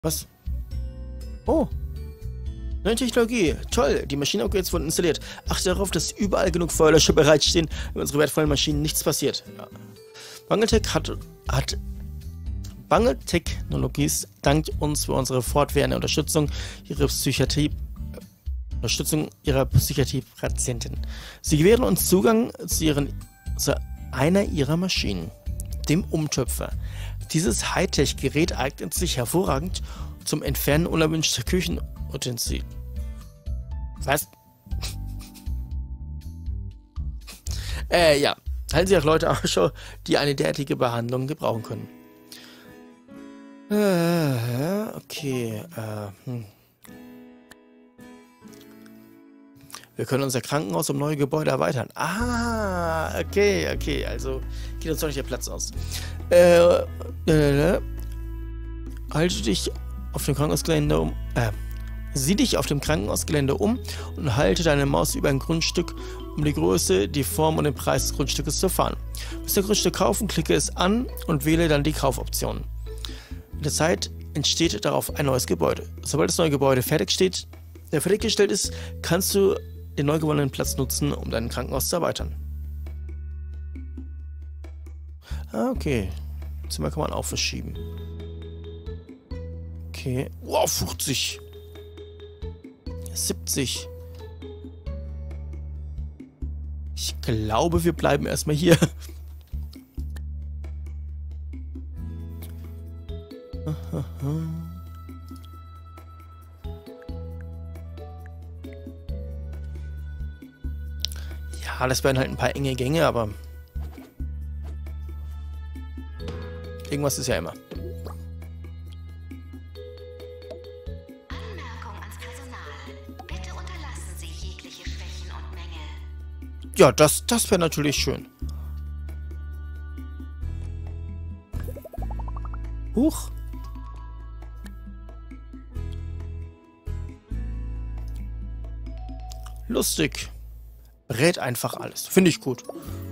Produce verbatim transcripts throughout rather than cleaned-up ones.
Was? Oh. Neue Technologie. Toll. Die Maschinen-Upgrades wurden installiert. Achte darauf, dass überall genug Feuerlöscher bereitstehen, wenn unsere wertvollen Maschinen nichts passiert. Ja. Bangeltech hat, hat Bange Technologies dankt uns für unsere fortwährende Unterstützung ihrer Psychiatrie, Unterstützung ihrer Psychiatrie-Patienten. Sie gewähren uns Zugang zu, ihren, zu einer ihrer Maschinen, dem Umtöpfer. Dieses Hightech-Gerät eignet sich hervorragend zum Entfernen unerwünschter Küchenutensilien. Was? äh, ja. Halten Sie auch Leute Ausschau, die eine derartige Behandlung gebrauchen können. Äh, okay. Äh, hm. Wir können unser Krankenhaus um neue Gebäude erweitern. Ah, okay, okay. Also geht uns doch nicht der Platz aus. Äh, äh, halte dich auf dem Krankenhausgelände um. Äh, sieh dich auf dem Krankenhausgelände um und halte deine Maus über ein Grundstück, um die Größe, die Form und den Preis des Grundstückes zu erfahren. Willst du ein Grundstück kaufen, klicke es an und wähle dann die Kaufoption. In der Zeit entsteht darauf ein neues Gebäude. Sobald das neue Gebäude fertig steht, äh, fertiggestellt ist, kannst du den neu gewonnenen Platz nutzen, um dein Krankenhaus zu erweitern. Ah, okay. Zimmer kann man auch verschieben. Okay. Wow, fünfzig. siebzig. Ich glaube, wir bleiben erstmal hier. Ja, das wären halt ein paar enge Gänge, aber irgendwas ist ja immer. Anmerkung ans Personal. Bitte unterlassen Sie jegliche Schwächen und Mängel. Ja, das, das wäre natürlich schön. Huch. Lustig. Brät einfach alles. Finde ich gut.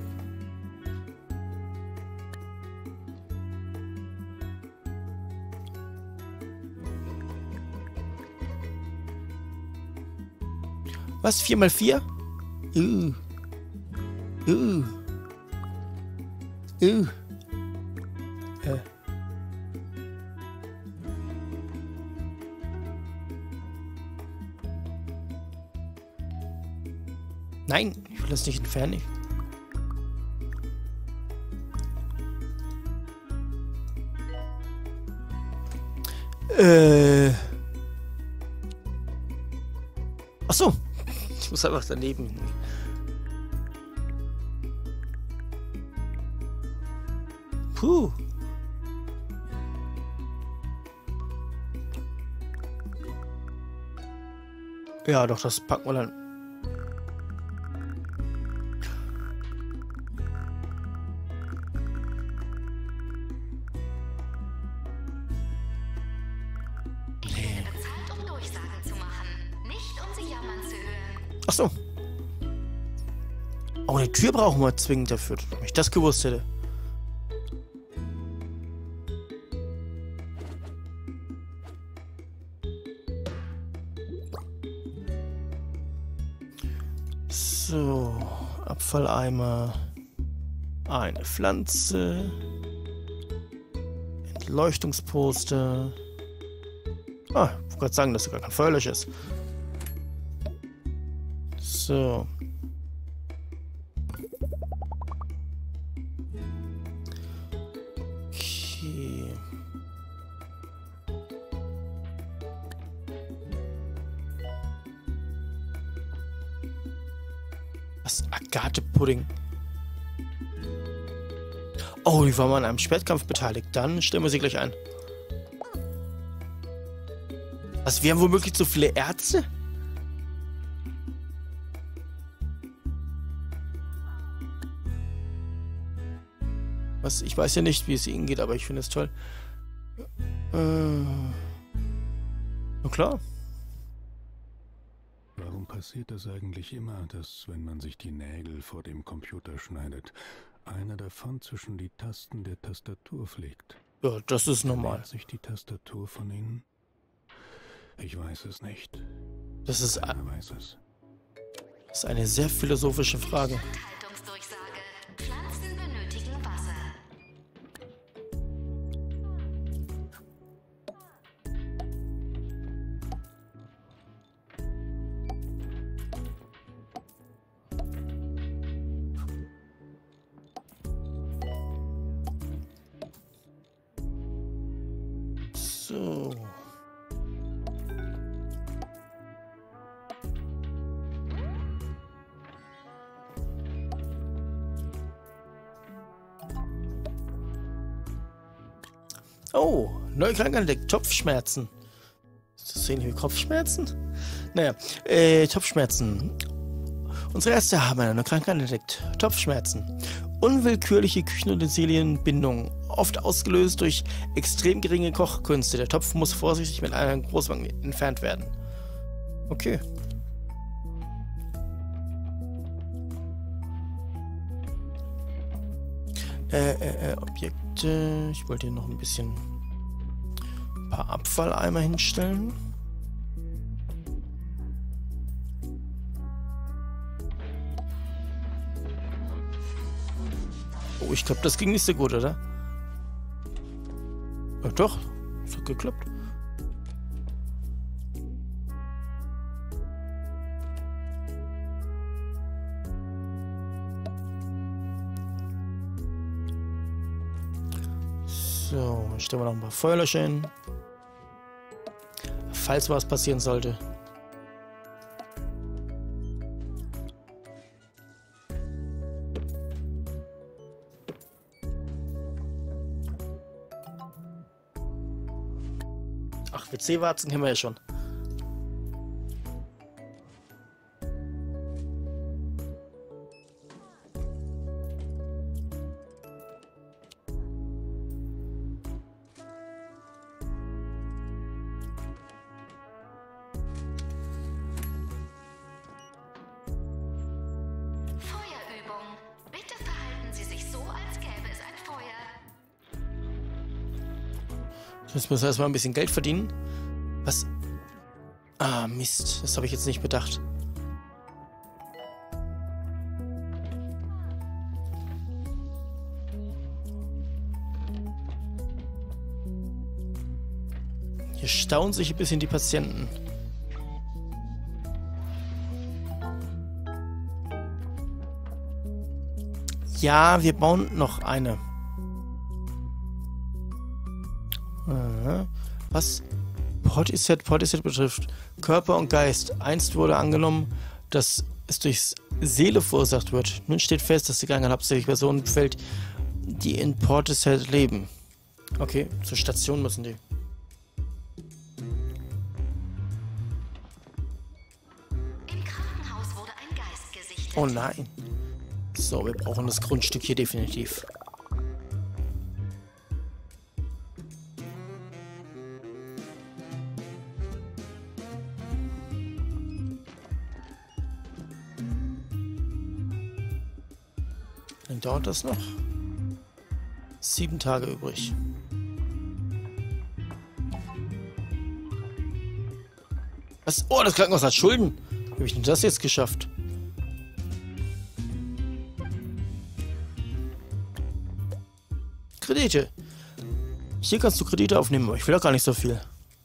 Was? vier mal vier? Uh. Uh. Uh. Äh. Nein, ich will das nicht entfernen. Äh. Ach so. Ich muss einfach daneben. Puh. Ja, doch, das packen wir dann. Ach so. Oh, eine Tür brauchen wir zwingend dafür, wenn ich das gewusst hätte. So, Abfalleimer, eine Pflanze, Entleuchtungsposter. Ah, ich wollte gerade sagen, dass sogar kein Feuerlöscher ist. So. Okay. Was? Agathe-Pudding. Oh, die war mal an einem Spätkampf beteiligt. Dann stellen wir sie gleich ein. Was? Wir haben womöglich so viele Ärzte? Was? Ich weiß ja nicht, wie es ihnen geht, aber ich finde es toll. Äh, na klar. Warum passiert es eigentlich immer, dass, wenn man sich die Nägel vor dem Computer schneidet, einer davon zwischen die Tasten der Tastatur fliegt? Ja, das ist normal. Verliert sich die Tastatur von Ihnen? Ich weiß es nicht. Das ist, Keiner weiß es. das ist eine sehr philosophische Frage. Instandhaltungsdurchsage. Pflanzen benötigen Wasser. So. Oh, neue Krankheit entdeckt. Kopfschmerzen. Das sehen hier Kopfschmerzen? Naja, äh, Kopfschmerzen. Unsere Ärzte haben eine neue Krankheit entdeckt. Kopfschmerzen. Unwillkürliche Küchenutensilien-Bindung. Oft ausgelöst durch extrem geringe Kochkünste. Der Topf muss vorsichtig mit einer Großbank entfernt werden. Okay. Äh, äh, äh, Objekte. Ich wollte hier noch ein bisschen ein paar Abfalleimer hinstellen. Oh, ich glaube, das ging nicht so gut, oder? Ja, doch, es hat geklappt. So, stellen wir noch ein paar Feuerlöscher hin. Falls was passieren sollte. Ach, W C-Warzen kennen wir ja schon. Feuerübung. Bitte verhalten Sie sich so, als gäbe es ein Feuer. Jetzt müssen wir erstmal ein bisschen Geld verdienen. Was? Ah, Mist. Das habe ich jetzt nicht bedacht. Hier staunen sich ein bisschen die Patienten. Ja, wir bauen noch eine. Aha. Was Portishead, Portishead betrifft, Körper und Geist. Einst wurde angenommen, dass es durch Seele verursacht wird. Nun steht fest, dass die Krankheit hauptsächlich Personen befällt, die in Portishead leben. Okay, zur Station müssen die. Im Krankenhaus wurde ein Geist gesichtet. Oh nein. So, wir brauchen das Grundstück hier definitiv. Dann dauert das noch. Sieben Tage übrig. Was? Oh, das Krankenhaus hat Schulden. Wie habe ich denn das jetzt geschafft? Kredite. Hier kannst du Kredite aufnehmen, aber ich will doch gar nicht so viel.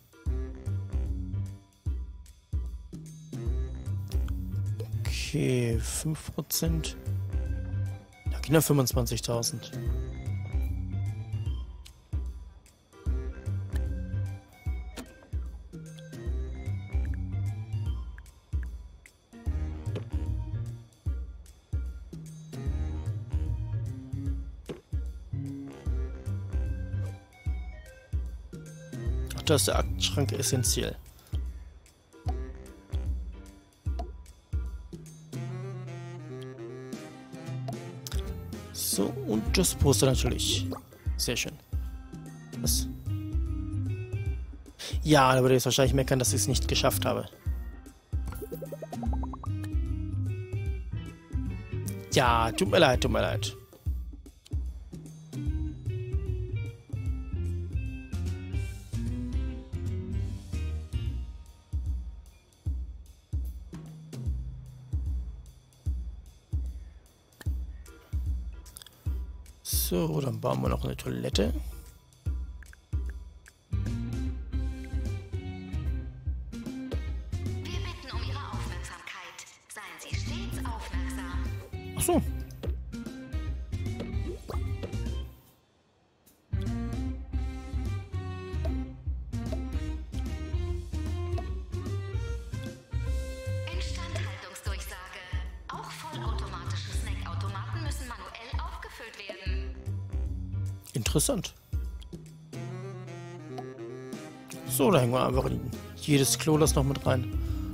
Okay, fünf Prozent. Da gehen ja fünfundzwanzigtausend. Da ist der Aktenschrank essentiell. So, und das Poster natürlich. Sehr schön. Was? Ja, da würde ich jetzt wahrscheinlich meckern, dass ich es nicht geschafft habe. Ja, tut mir leid, tut mir leid. So, dann bauen wir noch eine Toilette. Wir bitten um Ihre Aufmerksamkeit. Seien Sie stets aufmerksam. Ach so. Instandhaltungsdurchsage. Auch vollautomatische Snackautomaten müssen manuell aufgefüllt werden. Interessant. So, da hängen wir einfach in jedes Klo das noch mit rein.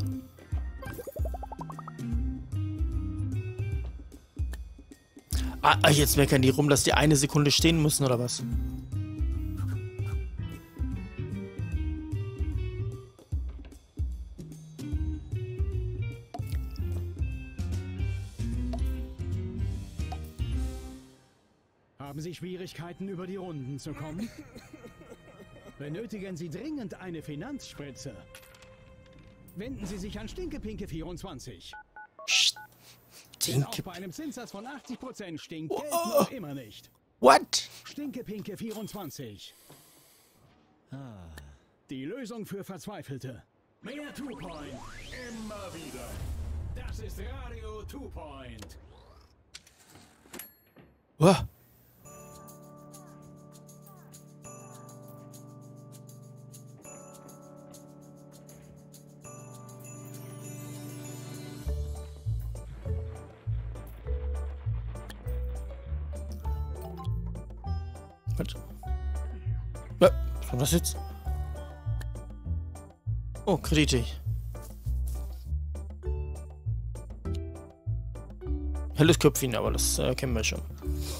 Ah, jetzt meckern die rum, dass die eine Sekunde stehen müssen, oder was? Haben Sie Schwierigkeiten, über die Runden zu kommen? Benötigen Sie dringend eine Finanzspritze? Wenden Sie sich an Stinkepinke vierundzwanzig. Denn auch Stinke. bei einem Zinssatz von achtzig Prozent stinkt Oh. Geld noch immer nicht. What? Stinkepinke vierundzwanzig. Die Lösung für Verzweifelte. Mehr Two-Point. Immer wieder. Das ist Radio Two-Point. Oh. Was? Ja, was war das jetzt? Oh, Kredite. Helles Köpfchen, aber das äh, kennen wir schon.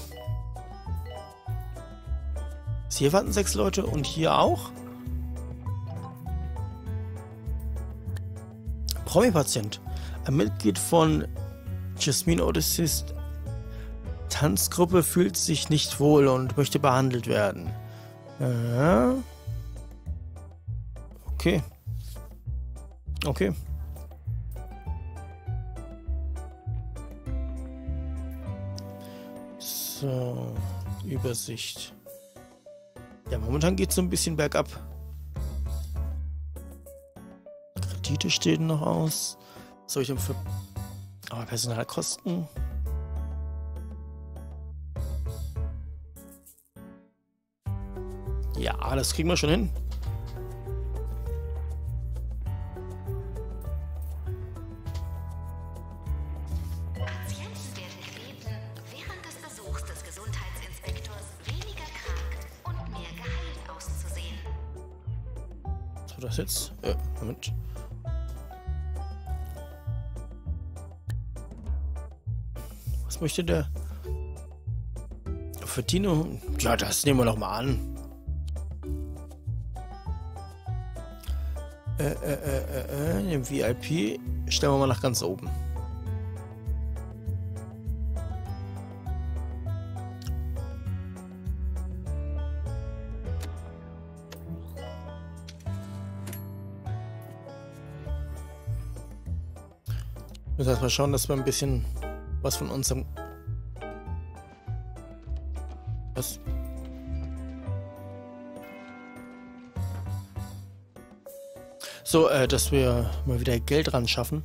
Hier warten sechs Leute und hier auch. Promi-Patient. Ein Mitglied von Jasmine Odysseys Tanzgruppe fühlt sich nicht wohl und möchte behandelt werden. Ja. Okay. Okay. So, Übersicht. Ja, momentan geht es so ein bisschen bergab. Kredite stehen noch aus. Was soll ich denn für... Aber Personalkosten? Ja, das kriegen wir schon hin. Patienten werden gebeten, während des Besuchs des Gesundheitsinspektors weniger krank und mehr geheilt auszusehen. Was war das jetzt? Äh, Moment. Was möchte der? Verdienung? Ja, das nehmen wir noch mal an. Äh, äh, äh, äh, den V I P stellen wir mal nach ganz oben. Das heißt, mal schauen, dass wir ein bisschen was von unserem... Was? So, äh, dass wir mal wieder Geld ran schaffen.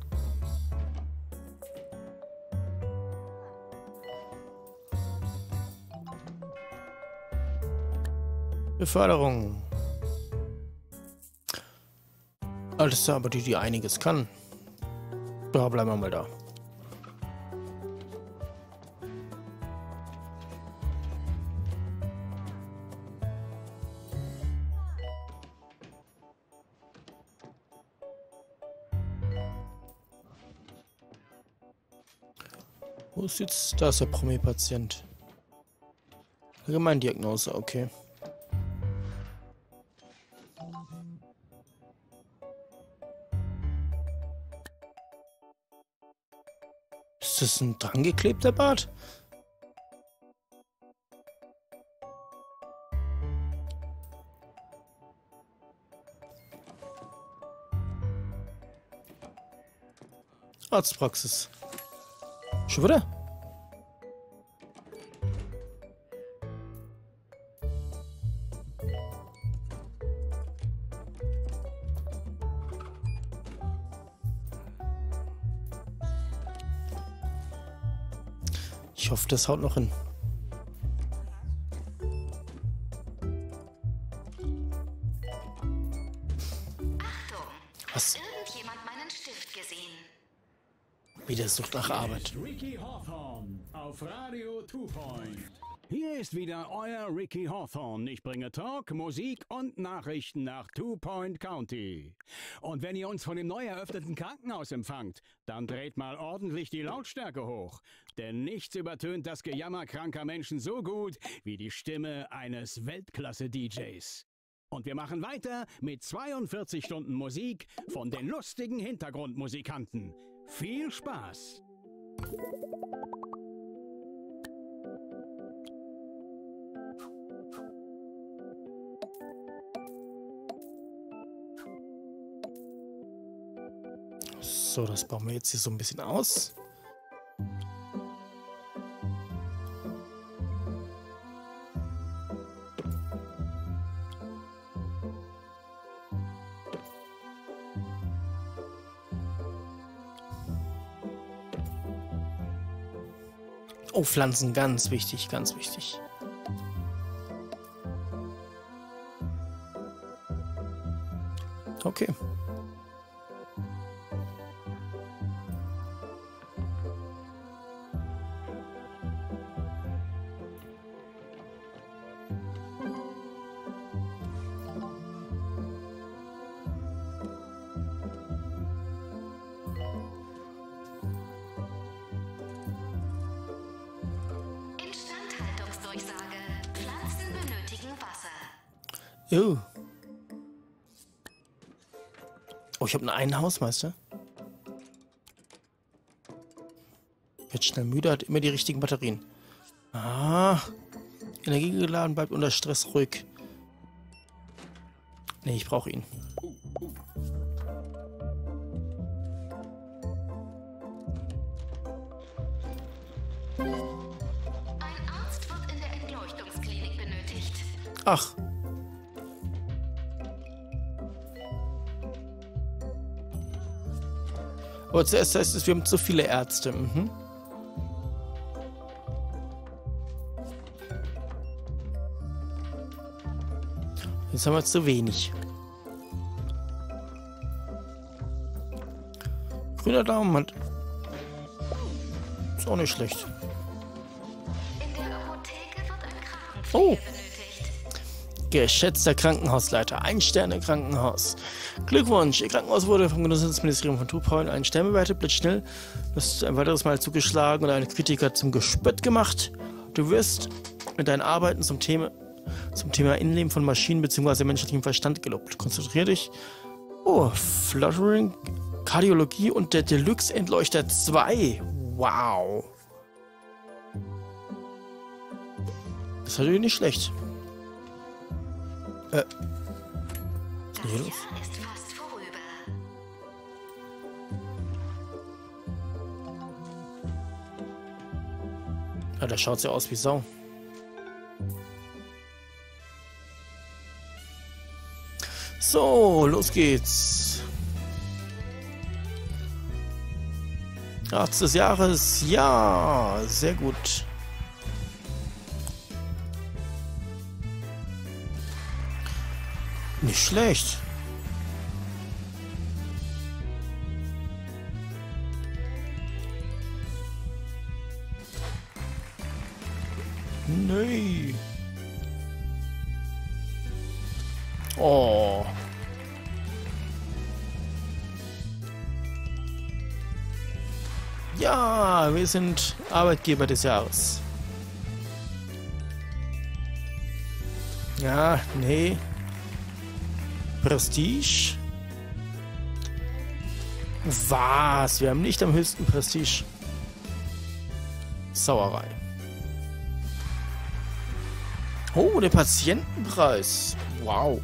Beförderung. Alles klar, aber die, die einiges kann. Da bleiben wir mal da. Wo ist jetzt? Da ist der Promi-Patient. Allgemeindiagnose, okay. Ist das ein drangeklebter Bart? Arztpraxis. Schon wieder? Ich hoffe, das haut noch hin. Achtung! Was? Hat irgendjemand meinen Stift gesehen? Wieder Sucht nach Arbeit. Ricky Hawthorne auf Radio Two Point. Hier ist wieder euer Ricky Hawthorne. Ich bringe Talk, Musik und Nachrichten nach Two Point County. Und wenn ihr uns von dem neu eröffneten Krankenhaus empfangt, dann dreht mal ordentlich die Lautstärke hoch. Denn nichts übertönt das Gejammer kranker Menschen so gut wie die Stimme eines Weltklasse-D Js. Und wir machen weiter mit zweiundvierzig Stunden Musik von den lustigen Hintergrundmusikanten. Viel Spaß! So, das bauen wir jetzt hier so ein bisschen aus. Oh, Pflanzen, ganz wichtig, ganz wichtig. Okay. Instandhaltungsdurchsage. Pflanzen benötigen Wasser. Oh. Oh, ich habe einen Hausmeister. Wird schnell müde, hat immer die richtigen Batterien. Ah. Energie geladen, bleibt unter Stress ruhig. Nee, ich brauche ihn. Ein Arzt wird in der Entleuchtungsklinik benötigt. Ach. Aber zuerst heißt es, wir haben zu viele Ärzte. Mhm. Jetzt haben wir zu wenig. Grüner Daumen hat... Ist auch nicht schlecht. In der Apotheke wird ein Krankenpfleger Oh. benötigt. Geschätzter Krankenhausleiter, ein Sterne Krankenhaus. Glückwunsch, Ihr Krankenhaus wurde vom Gesundheitsministerium von Two Point ein Stern bewertet, blitzschnell. Du hast ein weiteres Mal zugeschlagen und eine Kritiker zum Gespött gemacht. Du wirst mit deinen Arbeiten zum Thema, zum Thema Innenleben von Maschinen bzw. menschlichem Verstand gelobt. Konzentrier dich. Oh, Fluttering, Kardiologie und der Deluxe Entleuchter zwei. Wow. Das ist natürlich nicht schlecht. Äh. Das Hier los. Jahr ist fast vorüber. Ja, da schaut ja aus wie Sau. So, los geht's. Arzt des Jahres, ja, sehr gut. Nicht schlecht. Nee. Oh. Ja, wir sind Arbeitgeber des Jahres. Ja, nee. Prestige? Was? Wir haben nicht am höchsten Prestige. Sauerei. Oh, der Patientenpreis. Wow.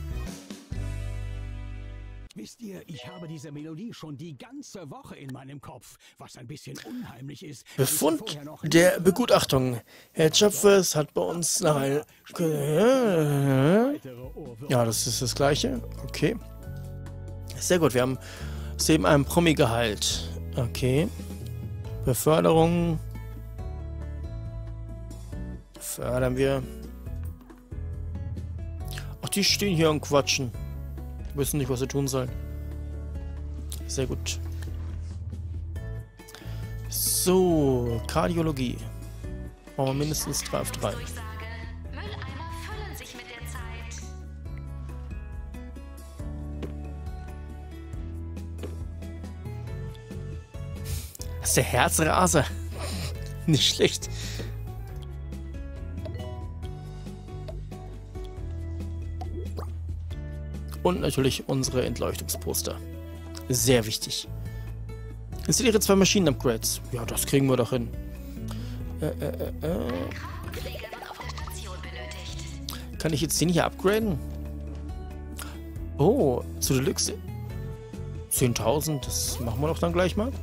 Wisst ihr, ich habe diese Melodie schon die ganze Woche in meinem Kopf, was ein bisschen unheimlich ist. Befund Ich vorher noch der nie- Begutachtung. Herr Schöpfers hat bei uns nach ein... Weitere Ohrwürmer. Ja, das ist das Gleiche. Okay. Sehr gut, wir haben soeben ein Promi-Gehalt. Okay. Beförderung. Fördern wir. Ach, die stehen hier und quatschen. Die wissen nicht, was sie tun sollen. Sehr gut. So, Kardiologie. Brauchen wir mindestens drei auf drei. Mülleimer füllen sich mit der Zeit. Das ist der Herzraser. Nicht schlecht. Und natürlich unsere Entleuchtungsposter. Sehr wichtig. Installiere zwei Maschinen-Upgrades. Ja, das kriegen wir doch hin. Äh, äh, äh, äh. Krankenpflege wird auf der Station benötigt. Kann ich jetzt den hier upgraden? Oh, zu Deluxe. zehntausend, das machen wir doch dann gleich mal.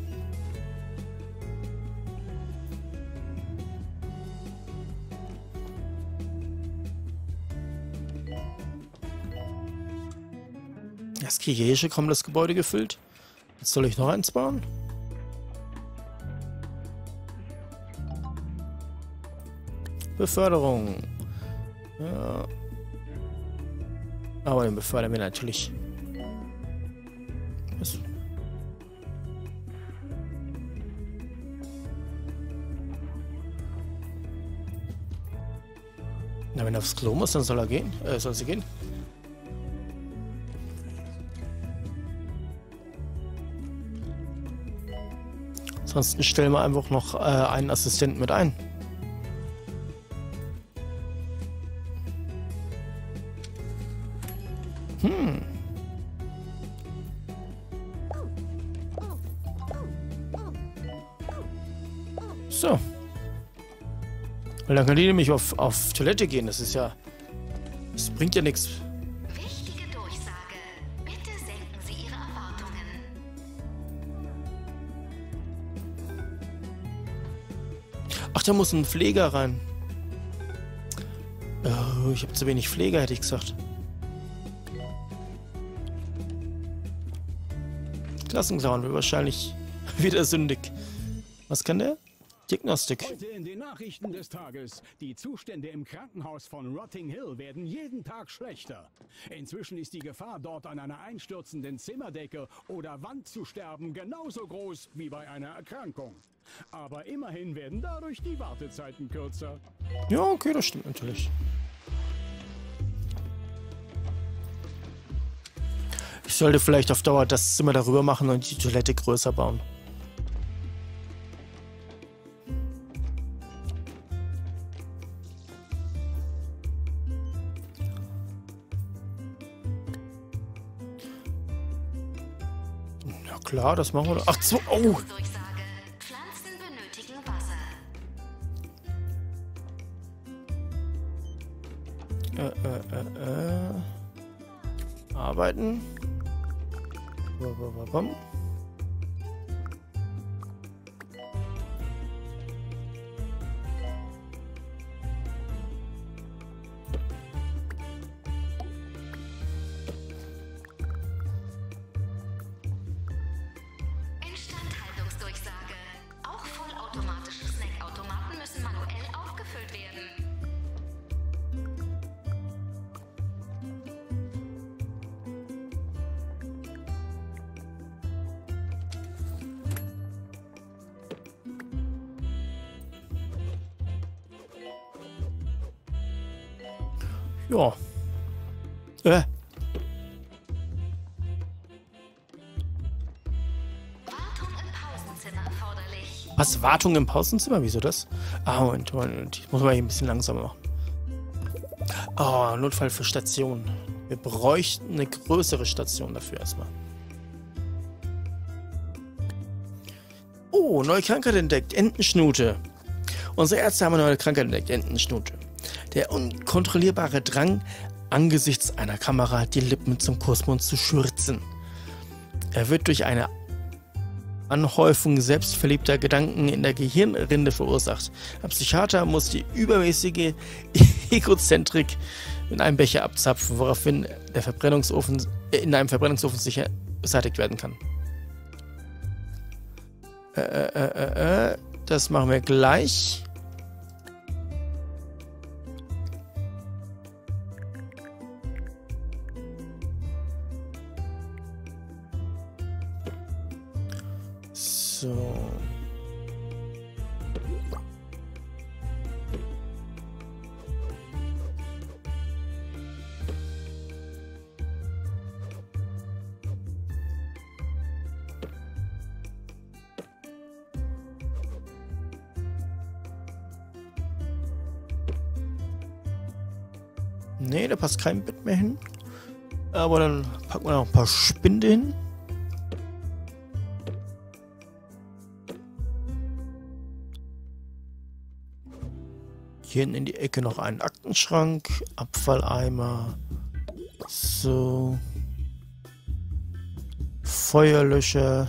Das kriege ich hier schon kaum das Gebäude gefüllt. Jetzt soll ich noch eins bauen? Beförderung. Ja. Aber den befördern wir natürlich. Was? Na, wenn er aufs Klo muss, dann soll er gehen. Äh, soll sie gehen. Ansonsten stellen wir einfach noch äh, einen Assistenten mit ein. Hm. So. Weil dann kann die nämlich auf, auf Toilette gehen. Das ist ja... Das bringt ja nichts. Wichtige Durchsage. Bitte senken Sie Ihre Erwartungen. Ach, da muss ein Pfleger rein. Oh, ich habe zu wenig Pfleger, hätte ich gesagt. Klassenclown will wahrscheinlich wieder sündig. Was kann der? Diagnostik. Heute in den Nachrichten des Tages. Die Zustände im Krankenhaus von Rotting Hill werden jeden Tag schlechter. Inzwischen ist die Gefahr, dort an einer einstürzenden Zimmerdecke oder Wand zu sterben, genauso groß wie bei einer Erkrankung. Aber immerhin werden dadurch die Wartezeiten kürzer. Ja, okay, das stimmt natürlich. Ich sollte vielleicht auf Dauer das Zimmer darüber machen und die Toilette größer bauen. Ja klar, das machen wir doch. Ach so, oh! Durchsage. Pflanzen benötigen Wasser. Äh, äh, äh, äh. Arbeiten. Bum. Instandhaltungsdurchsage. Auch vollautomatische Snackautomaten müssen manuell aufgefüllt werden. Ja. Äh. Wartung im Pausenzimmer erforderlich. Was? Wartung im Pausenzimmer? Wieso das? Ah, Moment, Moment. Ich muss mal hier ein bisschen langsamer machen. Oh, Notfall für Station. Wir bräuchten eine größere Station dafür erstmal. Oh, neue Krankheit entdeckt. Entenschnute. Unsere Ärzte haben eine neue Krankheit entdeckt. Entenschnute. Der unkontrollierbare Drang, angesichts einer Kamera die Lippen zum Kussmund zu schürzen. Er wird durch eine Anhäufung selbstverliebter Gedanken in der Gehirnrinde verursacht. Ein Psychiater muss die übermäßige Egozentrik in einem Becher abzapfen, woraufhin der Verbrennungsofen in einem Verbrennungsofen sicher beseitigt werden kann. Äh, äh, äh, äh, das machen wir gleich. So. Nee, da passt kein Bett mehr hin. Aber dann packen wir noch ein paar Spinde hin. Hier hinten in die Ecke noch einen Aktenschrank, Abfalleimer. So. Feuerlöscher.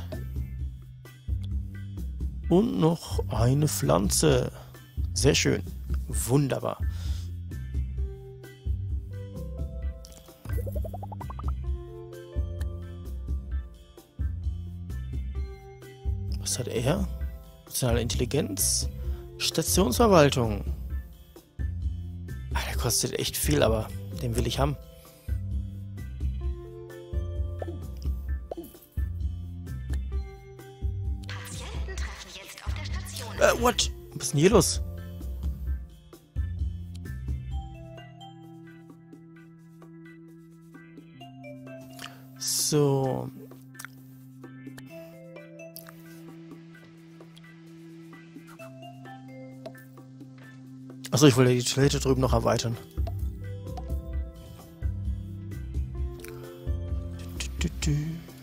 Und noch eine Pflanze. Sehr schön. Wunderbar. Was hat er? Nationale Intelligenz. Stationsverwaltung. Ah, der kostet echt viel, aber den will ich haben. Patienten treffen jetzt auf der Station. Äh, what? Was ist denn hier los? So. Achso, ich wollte die Toilette drüben noch erweitern. Du, du, du.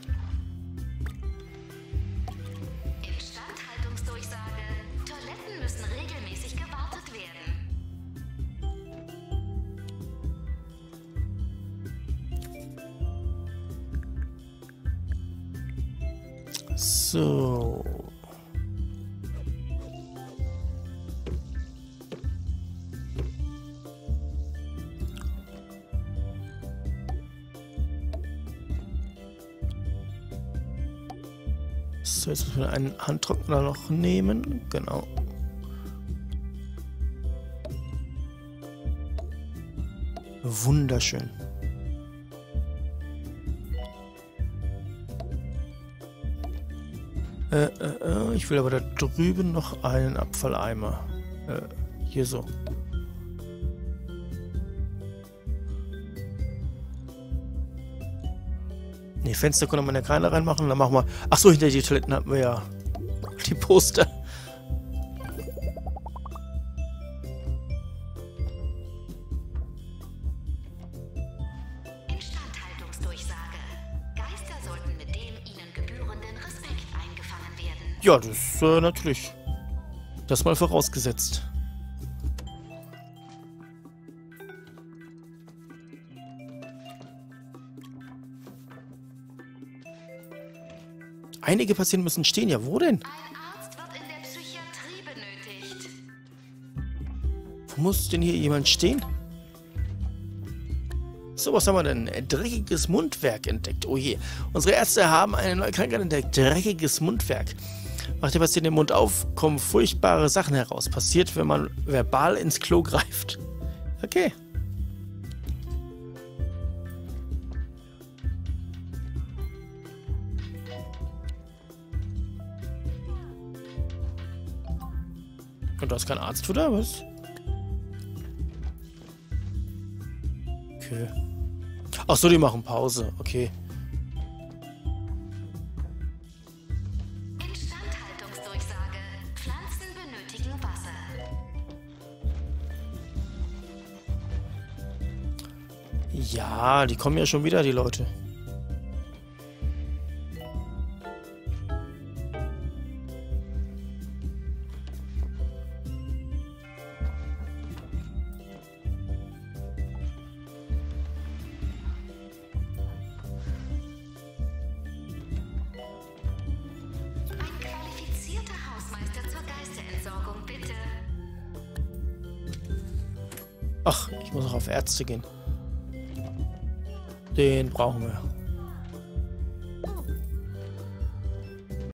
Instandhaltungsdurchsage. Toiletten müssen regelmäßig gewartet werden. So. So, jetzt müssen wir einen Handtrockner noch nehmen. Genau. Wunderschön. Äh, äh, äh, ich will aber da drüben noch einen Abfalleimer. Äh, hier so. Ne, Fenster können wir ja keine reinmachen. Dann machen wir... Achso, hinter die Toiletten hatten wir ja die Poster. Instandhaltungsdurchsage. Geister sollten mit dem ihnen gebührenden Respekt eingefangen werden. Ja, das äh, natürlich. Das mal vorausgesetzt. Einige Patienten müssen stehen. Ja, wo denn? Ein Arzt wird in der Psychiatrie benötigt. Wo muss denn hier jemand stehen? So, was haben wir denn? Ein dreckiges Mundwerk entdeckt. Oh je. Unsere Ärzte haben eine neue Krankheit entdeckt. Dreckiges Mundwerk. Macht der Patient den Mund auf, kommen furchtbare Sachen heraus. Passiert, wenn man verbal ins Klo greift. Okay. Und da ist kein Arzt oder was? Okay. Ach so, die machen Pause. Okay. Instandhaltungsdurchsage. Pflanzen benötigen Wasser. Ja, die kommen ja schon wieder, die Leute. Ein qualifizierter Hausmeister zur Geisterentsorgung, bitte. Ach, ich muss auch auf Ärzte gehen. Den brauchen wir.